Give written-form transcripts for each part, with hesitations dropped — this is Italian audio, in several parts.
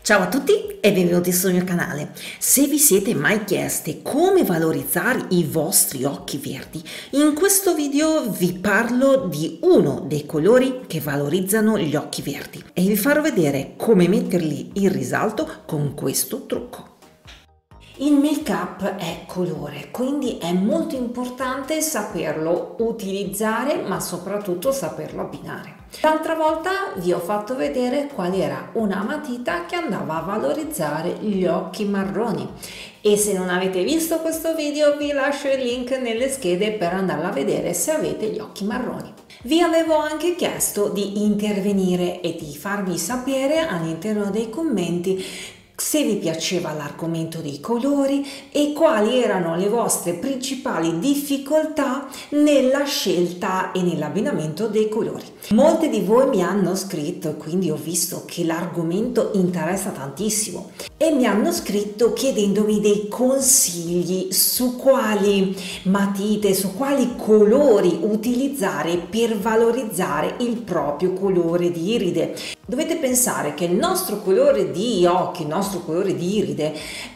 Ciao a tutti e benvenuti sul mio canale. Se vi siete mai chiesti come valorizzare i vostri occhi verdi, in questo video vi parlo di uno dei colori che valorizzano gli occhi verdi e vi farò vedere come metterli in risalto con questo trucco. Il make-up è colore, quindi è molto importante saperlo utilizzare, ma soprattutto saperlo abbinare. L'altra volta vi ho fatto vedere qual era una matita che andava a valorizzare gli occhi marroni e se non avete visto questo video vi lascio il link nelle schede per andarla a vedere se avete gli occhi marroni. Vi avevo anche chiesto di intervenire e di farmi sapere all'interno dei commenti se vi piaceva l'argomento dei colori e quali erano le vostre principali difficoltà nella scelta e nell'abbinamento dei colori. Molti di voi mi hanno scritto e quindi ho visto che l'argomento interessa tantissimo e mi hanno scritto chiedendomi dei consigli su quali matite, su quali colori utilizzare per valorizzare il proprio colore di iride. Dovete pensare che il nostro colore di occhi, il nostro colore di iride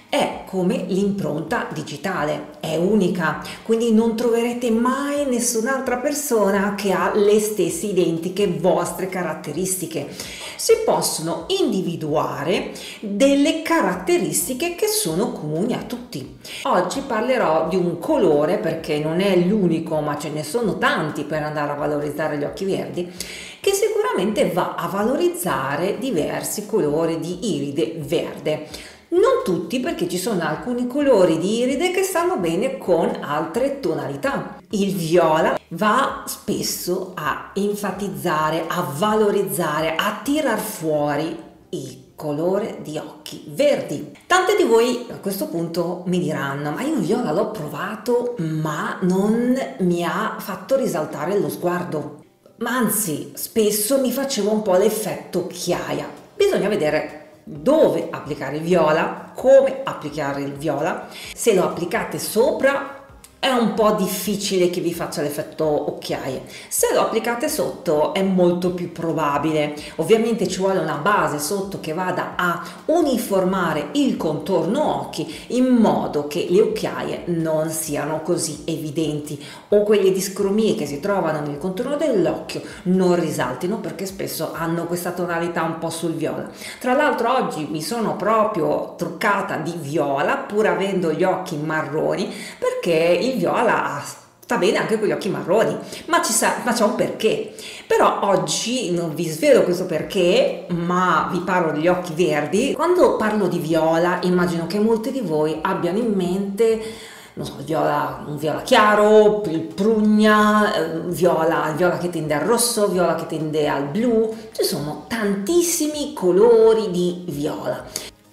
è come l'impronta digitale, è unica, quindi non troverete mai nessun'altra persona che ha le stesse identiche vostre caratteristiche. Si possono individuare delle caratteristiche che sono comuni a tutti. Oggi parlerò di un colore perché non è l'unico, ma ce ne sono tanti per andare a valorizzare gli occhi verdi, che sicuramente va a valorizzare diversi colori di iride verde. Non tutti, perché ci sono alcuni colori di iride che stanno bene con altre tonalità. Il viola va spesso a enfatizzare, a valorizzare, a tirar fuori il colore di occhi verdi. Tante di voi a questo punto mi diranno: ma io il viola l'ho provato ma non mi ha fatto risaltare lo sguardo. Ma anzi, spesso mi faceva un po' l'effetto occhiaia. Bisogna vedere dove applicare il viola, come applicare il viola. Se lo applicate sopra è un po' difficile che vi faccia l'effetto occhiaie. Se lo applicate sotto è molto più probabile. Ovviamente ci vuole una base sotto che vada a uniformare il contorno occhi in modo che le occhiaie non siano così evidenti o quelle discromie che si trovano nel contorno dell'occhio non risaltino, perché spesso hanno questa tonalità un po' sul viola. Tra l'altro oggi mi sono proprio truccata di viola pur avendo gli occhi marroni, perché il viola sta bene anche con gli occhi marroni, ma c'è un perché. Però oggi non vi svelo questo perché, ma vi parlo degli occhi verdi. Quando parlo di viola immagino che molti di voi abbiano in mente, non so, un viola chiaro, il prugna, il viola che tende al rosso, viola che tende al blu. Ci sono tantissimi colori di viola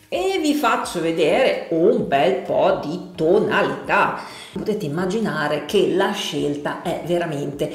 e vi faccio vedere un bel po' di tonalità. Potete immaginare che la scelta è veramente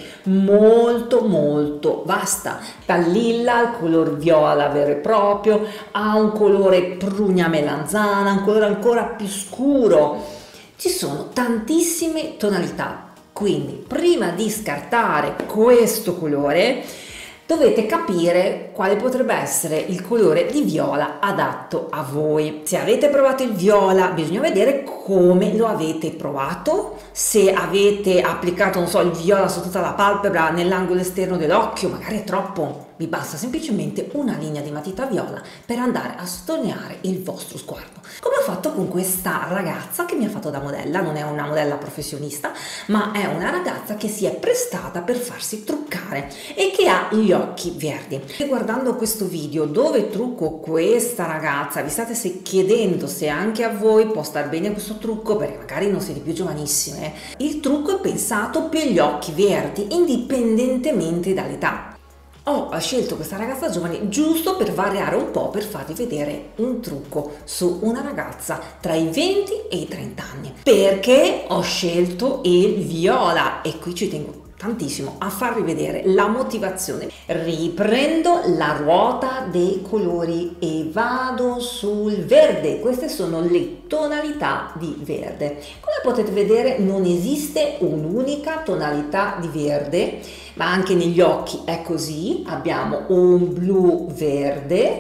molto vasta, dal lilla al color viola vero e proprio a un colore prugna melanzana, un colore ancora più scuro. Ci sono tantissime tonalità, quindi prima di scartare questo colore dovete capire quale potrebbe essere il colore di viola adatto a voi. Se avete provato il viola bisogna vedere come lo avete provato. Se avete applicato, non so, il viola su tutta la palpebra, nell'angolo esterno dell'occhio, magari è troppo. Vi basta semplicemente una linea di matita viola per andare a sottolineare il vostro sguardo. Come ho fatto con questa ragazza che mi ha fatto da modella, non è una modella professionista, ma è una ragazza che si è prestata per farsi truccare e che ha gli occhi verdi. E guardando questo video dove trucco questa ragazza, vi state chiedendo se anche a voi può star bene questo trucco, perché magari non siete più giovanissime. Il trucco è pensato per gli occhi verdi, indipendentemente dall'età. Ho scelto questa ragazza giovane giusto per variare un po', per farvi vedere un trucco su una ragazza tra i 20 e i 30 anni. Perché ho scelto il viola? E qui ci tengo tantissimo a farvi vedere la motivazione. Riprendo la ruota dei colori e vado sul verde. Queste sono le tonalità di verde. Come potete vedere non esiste un'unica tonalità di verde, ma anche negli occhi è così. Abbiamo un blu verde,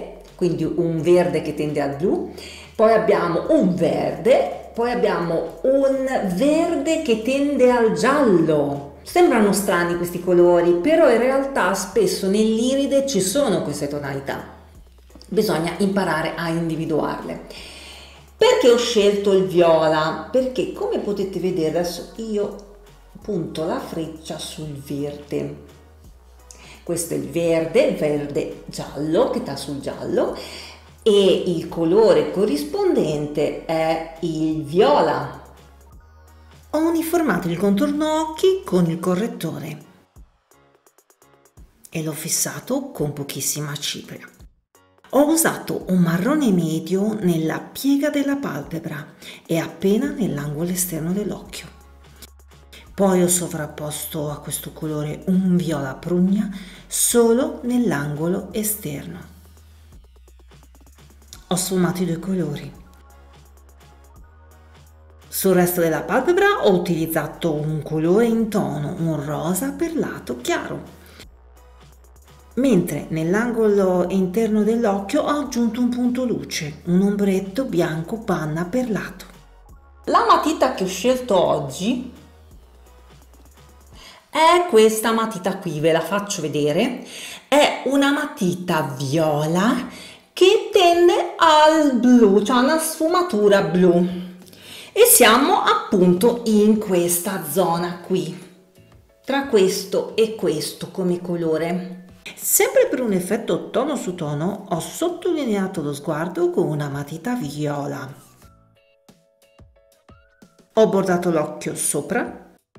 quindi un verde che tende al blu, poi abbiamo un verde, poi abbiamo un verde che tende al giallo. Sembrano strani questi colori, però in realtà spesso nell'iride ci sono queste tonalità. Bisogna imparare a individuarle. Perché ho scelto il viola? Perché come potete vedere adesso io punto la freccia sul verde. Questo è il verde giallo che sta sul giallo e il colore corrispondente è il viola. Ho uniformato il contorno occhi con il correttore e l'ho fissato con pochissima cipria. Ho usato un marrone medio nella piega della palpebra e appena nell'angolo esterno dell'occhio. Poi ho sovrapposto a questo colore un viola prugna solo nell'angolo esterno. Ho sfumato i due colori. Sul resto della palpebra ho utilizzato un colore in tono, un rosa perlato chiaro. Mentre nell'angolo interno dell'occhio ho aggiunto un punto luce, un ombretto bianco panna perlato. La matita che ho scelto oggi è questa matita qui, ve la faccio vedere. È una matita viola che tende al blu, cioè una sfumatura blu. E siamo appunto in questa zona qui, tra questo e questo come colore. Sempre per un effetto tono su tono ho sottolineato lo sguardo con una matita viola. Ho bordato l'occhio sopra.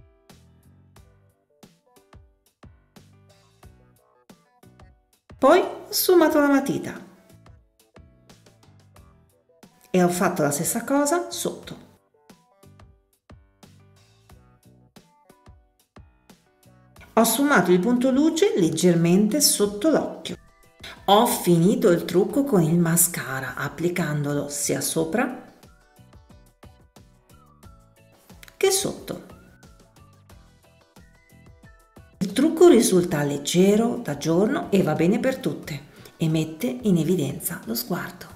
Poi ho sfumato la matita e ho fatto la stessa cosa sotto. Ho sfumato il punto luce leggermente sotto l'occhio. Ho finito il trucco con il mascara applicandolo sia sopra che sotto. Il trucco risulta leggero da giorno e va bene per tutte e mette in evidenza lo sguardo.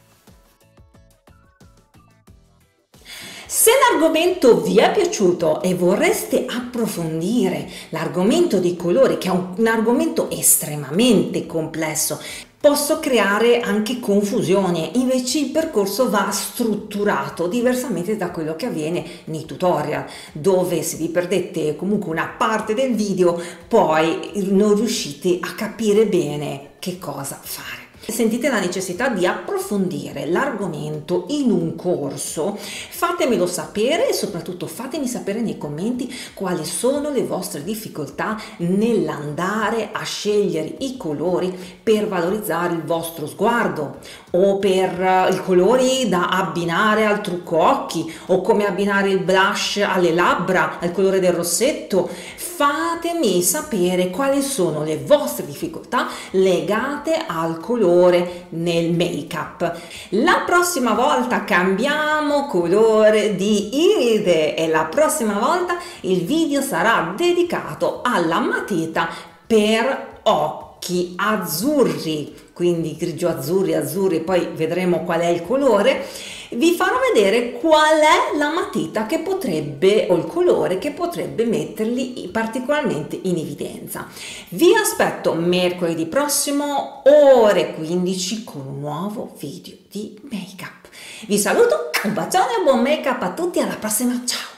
Se l'argomento vi è piaciuto e vorreste approfondire l'argomento dei colori, che è un argomento estremamente complesso, posso creare anche confusione, invece il percorso va strutturato diversamente da quello che avviene nei tutorial, dove se vi perdete comunque una parte del video poi non riuscite a capire bene che cosa fare. Sentite la necessità di approfondire l'argomento in un corso, fatemelo sapere e soprattutto fatemi sapere nei commenti quali sono le vostre difficoltà nell'andare a scegliere i colori per valorizzare il vostro sguardo o per i colori da abbinare al trucco occhi o come abbinare il blush alle labbra, al colore del rossetto. Fatemi sapere quali sono le vostre difficoltà legate al colore nel make-up. La prossima volta cambiamo colore di iride e la prossima volta il video sarà dedicato alla matita per occhi azzurri, quindi grigio azzurri, poi vedremo qual è il colore. Vi farò vedere qual è la matita che potrebbe, o il colore che potrebbe metterli particolarmente in evidenza. Vi aspetto mercoledì prossimo, ore 15, con un nuovo video di make up. Vi saluto, un bacione e buon make up a tutti, alla prossima, ciao!